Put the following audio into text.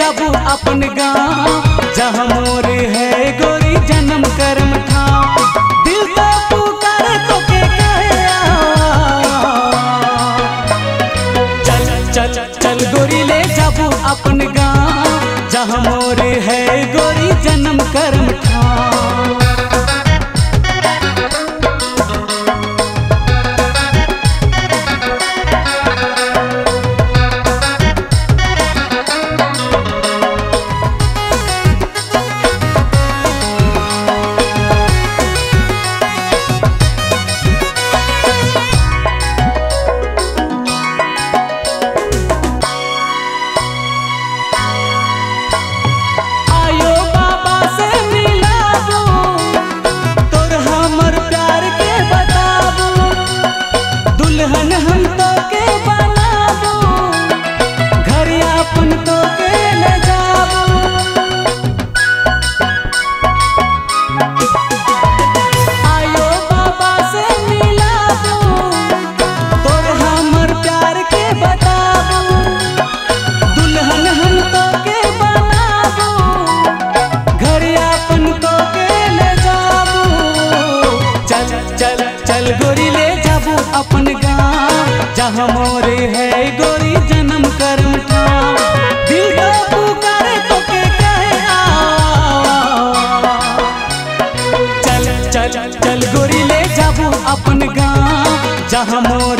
जाबू अपन गाँव जहाँ मोर है गोरी जन्म कर्म ठाव। दिल का पुकारे तो के कहे चल चल चल गोरी ले जाबू अपन गाँव जहाँ मोर है गोरी जन्म कर्म ठाव। चल गोरी ले जाबू अपन गाँव जहाँ मोर है गोरी जन्म कर्म ठाव। दिल का पुकारे तो के कहे चल चल चल गोरी ले जाबू अपन गाँव जहाँ मोर